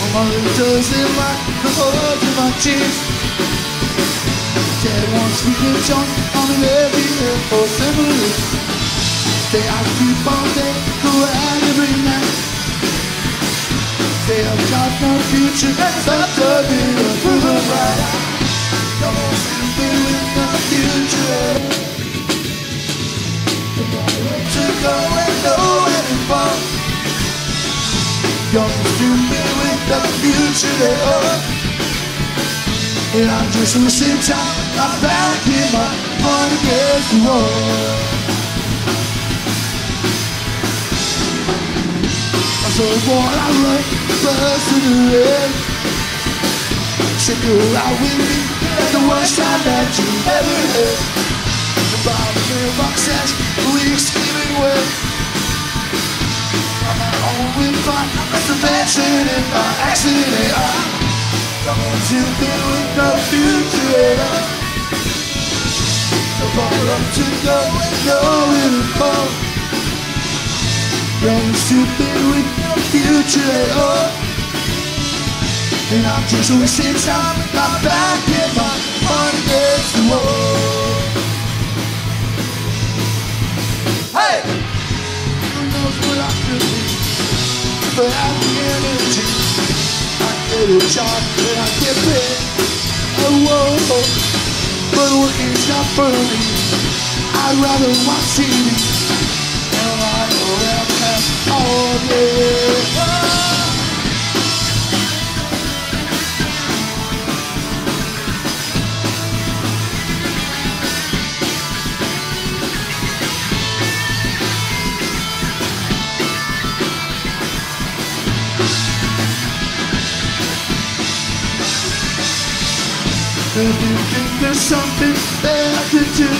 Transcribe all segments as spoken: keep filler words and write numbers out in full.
mother doesn't like the hold of my jeans. Dad wants me to jump on an every Air Force family. Say I keep on day, go out every night. Say I've got no future, it's not to be a proven right. Don't want to be with no future. To go and nowhere to fall. Young stupid with the future they own. And I'm just losing time, I'm back in my heart against the wall. So what I write, first to the end. Say go out with me, that's the worst time that you ever had. The bottom of the box says, we screaming well. I'm my own with fun, that's the best thing in my accident. I don't want to be with no future at all. I'm all up to go and nowhere to fall. Don't want to be with no future at all. And I'm just wasting time, my back and my heart against the wall. Hey! Who knows what I could be, but I have the energy. I get a job and I get paid. Oh, whoa, but working's not for me. I'd rather watch T V and ride around town all day. If you think there's something that I could do,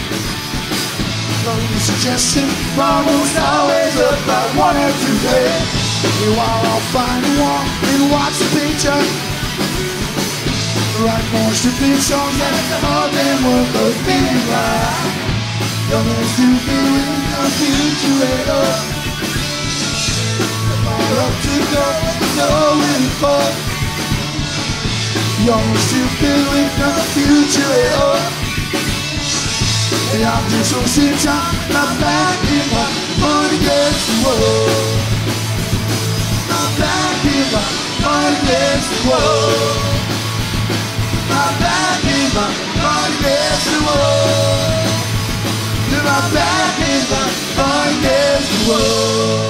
no suggestion, almost always about one or two days. Meanwhile, I'll find a walk and watch the picture. Write more stupid songs that are than worth of being right. Young and stupid with no future at all. All up to go, nowhere to fall. Young and stupid with no future at all. And I'm just wasting time, not back in my heart against the wall. Not back in my heart against the wall. Not back in my heart against the wall. You're not back in my heart against the wall.